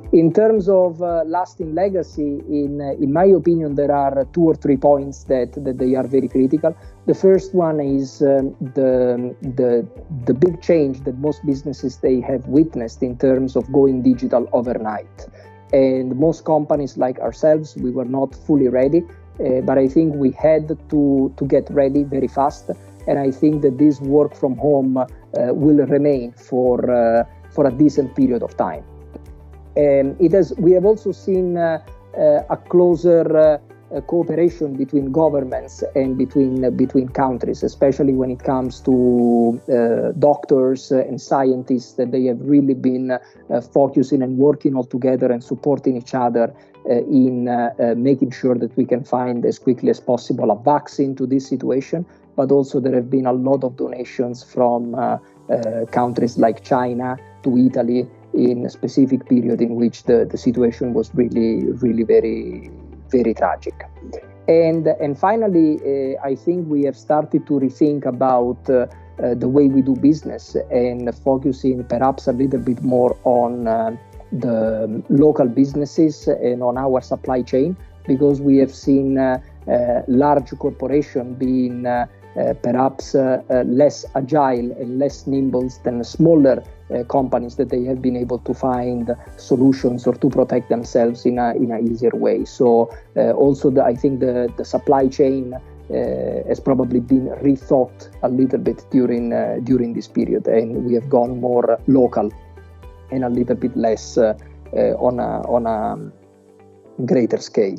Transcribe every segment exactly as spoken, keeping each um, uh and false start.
In terms of uh, lasting legacy, in uh, in my opinion, there are two or three points that, that they are very critical. The first one is um, the the the big change that most businesses they have witnessed in terms of going digital overnight. And most companies like ourselves, we were not fully ready, uh, but I think we had to to get ready very fast. And I think that this work from home uh, will remain for uh, for a decent period of time. Um, it has. We have also seen uh, uh, a closer uh, uh, cooperation between governments and between uh, between countries, especially when it comes to uh, doctors and scientists. That they have really been uh, focusing and working all together and supporting each other uh, in uh, uh, making sure that we can find as quickly as possible a vaccine to this situation. But also there have been a lot of donations from uh, uh, countries like China to Italy, in a specific period in which the, the situation was really, really very, very tragic. And, and finally, uh, I think we have started to rethink about uh, uh, the way we do business and focusing perhaps a little bit more on uh, the local businesses and on our supply chain, because we have seen uh, uh, large corporations being uh, uh, perhaps uh, uh, less agile and less nimble than smaller Uh, companies that they have been able to find solutions or to protect themselves in a in a easier way. So uh, also the, I think the the supply chain uh, has probably been rethought a little bit during uh, during this period, and we have gone more local and a little bit less uh, uh, on a on a greater scale.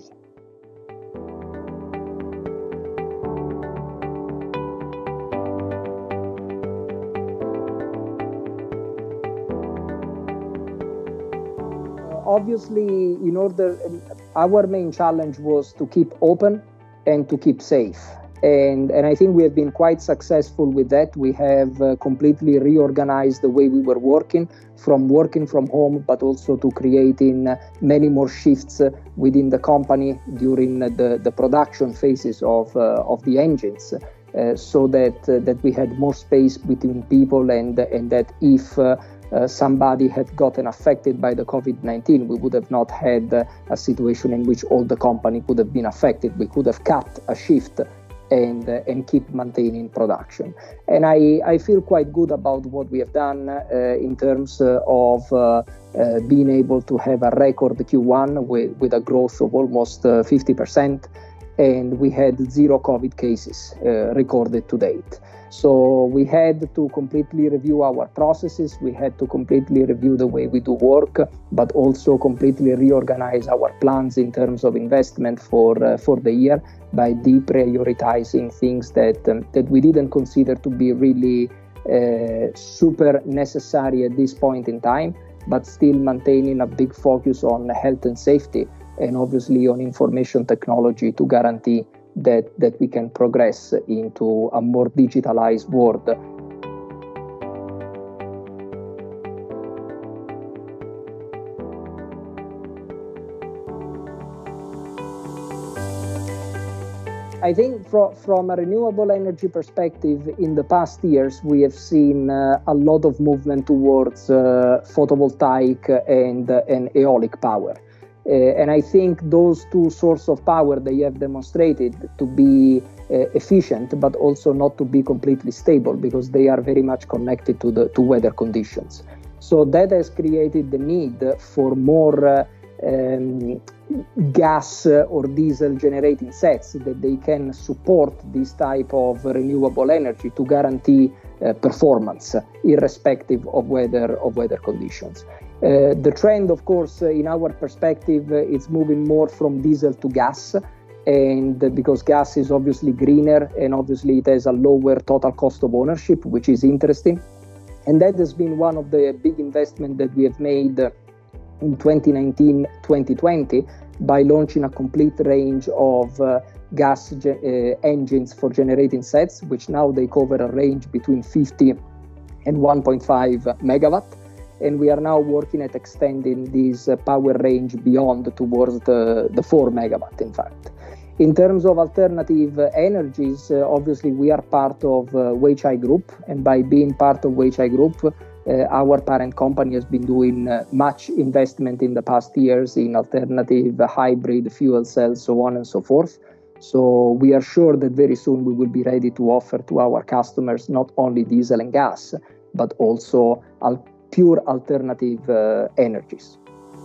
Obviously, in order, our main challenge was to keep open and to keep safe. And, and I think we have been quite successful with that. We have uh, completely reorganized the way we were working, from working from home, but also to creating uh, many more shifts uh, within the company during uh, the, the production phases of, uh, of the engines. Uh, so that uh, that we had more space between people, and and that if uh, uh, somebody had gotten affected by the COVID nineteen, we would have not had uh, a situation in which all the company would have been affected. We could have cut a shift and uh, and keep maintaining production. And I, I feel quite good about what we have done uh, in terms uh, of uh, uh, being able to have a record Q one with, with a growth of almost uh, fifty percent. And we had zero COVID cases uh, recorded to date. So we had to completely review our processes, we had to completely review the way we do work, but also completely reorganize our plans in terms of investment for uh, for the year by deprioritizing things that, um, that we didn't consider to be really uh, super necessary at this point in time, but still maintaining a big focus on health and safety, and obviously on information technology to guarantee that, that we can progress into a more digitalized world. I think from, from a renewable energy perspective, in the past years, we have seen uh, a lot of movement towards uh, photovoltaic and, uh, and aeolic power. Uh, and I think those two sources of power, they have demonstrated to be uh, efficient, but also not to be completely stable, because they are very much connected to the to weather conditions. So that has created the need for more uh, um, gas or diesel generating sets that they can support this type of renewable energy to guarantee uh, performance, irrespective of weather of weather conditions. Uh, the trend, of course, uh, in our perspective, uh, it's moving more from diesel to gas, and uh, because gas is obviously greener and obviously it has a lower total cost of ownership, which is interesting. And that has been one of the big investments that we have made uh, in twenty nineteen twenty twenty by launching a complete range of uh, gas ge- uh, engines for generating sets, which now they cover a range between fifty and one point five megawatt. And we are now working at extending this uh, power range beyond towards the, the four megawatt, in fact. In terms of alternative uh, energies, uh, obviously we are part of uh, Weichai Group, and by being part of Weichai Group, uh, Uh, our parent company has been doing uh, much investment in the past years in alternative uh, hybrid fuel cells, so on and so forth. So we are sure that very soon we will be ready to offer to our customers not only diesel and gas, but also al- pure alternative uh, energies.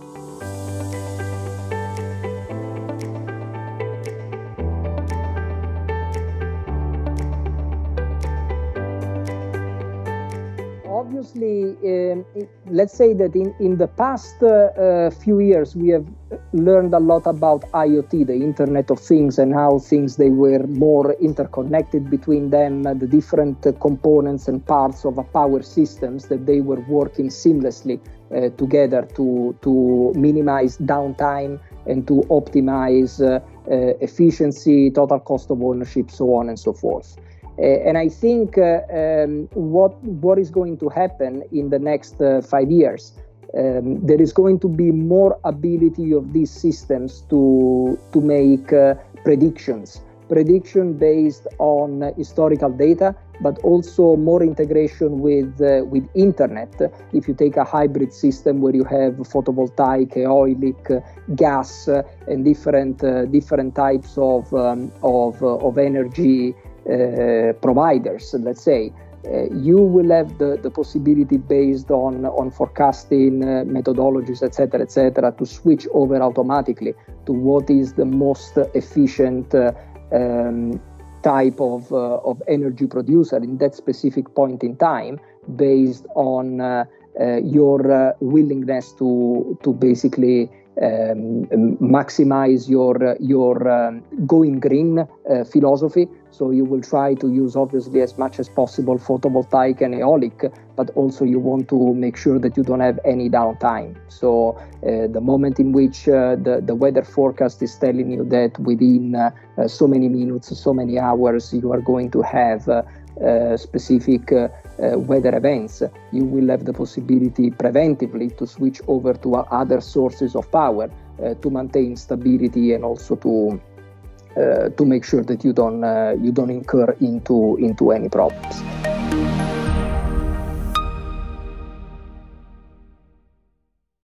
Obviously, um, it, let's say that in, in the past uh, uh, few years, we have learned a lot about IoT, the Internet of Things, and how things they were more interconnected between them, uh, the different uh, components and parts of a power systems, that they were working seamlessly uh, together to, to minimize downtime and to optimize uh, uh, efficiency, total cost of ownership, so on and so forth. Uh, and I think uh, um, what what is going to happen in the next uh, five years, um, there is going to be more ability of these systems to to make uh, predictions, prediction based on uh, historical data, but also more integration with uh, with internet. If you take a hybrid system where you have photovoltaic, eolic, uh, gas, uh, and different uh, different types of um, of uh, of energy. Uh, providers, let's say, uh, you will have the, the possibility based on, on forecasting uh, methodologies, et cetera, et cetera, to switch over automatically to what is the most efficient uh, um, type of, uh, of energy producer in that specific point in time, based on uh, uh, your uh, willingness to, to basically Um, maximize your uh, your um, going green uh, philosophy. So you will try to use obviously as much as possible photovoltaic and eolic, but also you want to make sure that you don't have any downtime. So uh, the moment in which uh, the, the weather forecast is telling you that within uh, uh, so many minutes, so many hours, you are going to have uh, uh, specific uh, Uh, weather events, you will have the possibility preventively to switch over to uh, other sources of power uh, to maintain stability and also to uh, to make sure that you don't uh, you don't incur into into any problems.